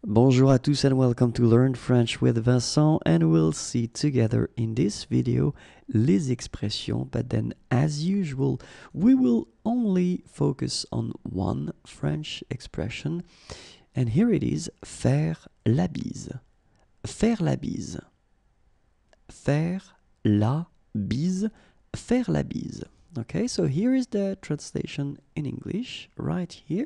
Bonjour à tous and welcome to Learn French with Vincent, and we'll see together in this video les expressions, but then as usual we will only focus on one French expression, and here it is: faire la bise. Faire la bise. Faire la bise. Faire la bise. Okay, so here is the translation in English right here.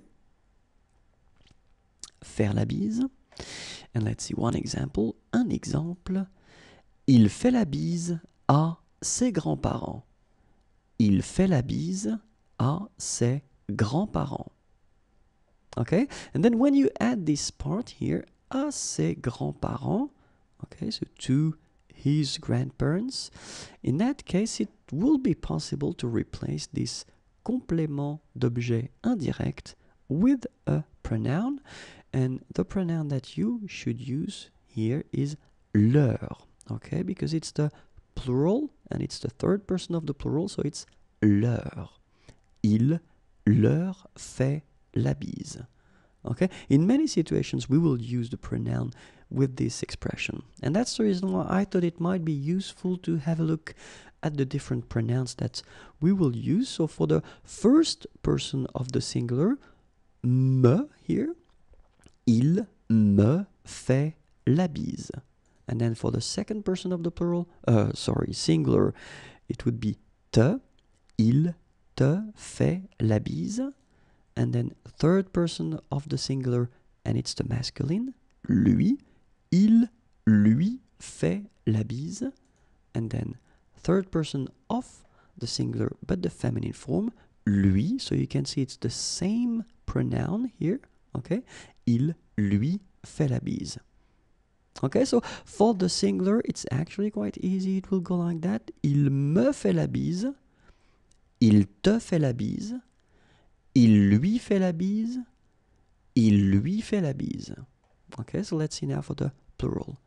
Faire la bise. And let's see one example. Un exemple. Il fait la bise à ses grands-parents. Il fait la bise à ses grands-parents. Okay? And then when you add this part here, à ses grands-parents, okay, so to his grandparents, in that case it will be possible to replace this complément d'objet indirect with a pronoun, and the pronoun that you should use here is leur, okay, because it's the plural and it's the third person of the plural, so it's leur. Il leur fait la bise. Okay, in many situations we will use the pronoun with this expression, and that's the reason why I thought it might be useful to have a look at the different pronouns that we will use. So for the first person of the singular, me here, il me fait la bise. And then for the second person of the plural, singular, it would be te, il te fait la bise. And then third person of the singular, and it's the masculine, lui, il lui fait la bise. And then third person of the singular, but the feminine form, lui, so you can see it's the same pronoun here, okay? Il lui fait la bise. Okay, so for the singular, it's actually quite easy. It will go like that. Il me fait la bise. Il te fait la bise. Il lui fait la bise. Il lui fait la bise. Okay, so let's see now for the plural.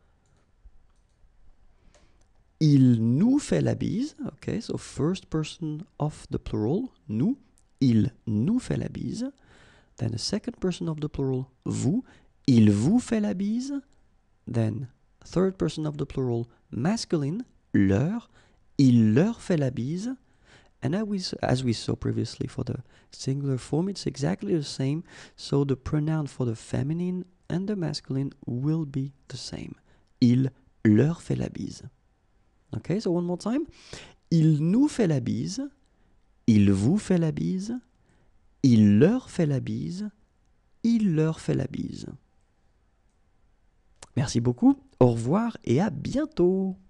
Il nous fait la bise. Okay, so first person of the plural, nous. Il nous fait la bise. Then the second person of the plural, vous. Il vous fait la bise. Then third person of the plural, masculine, leur. Il leur fait la bise. And as we saw previously for the singular form, it's exactly the same. So the pronoun for the feminine and the masculine will be the same. Il leur fait la bise. Okay, so one more time. Il nous fait la bise. Il vous fait la bise. Il leur fait la bise. Il leur fait la bise. Merci beaucoup, au revoir et à bientôt.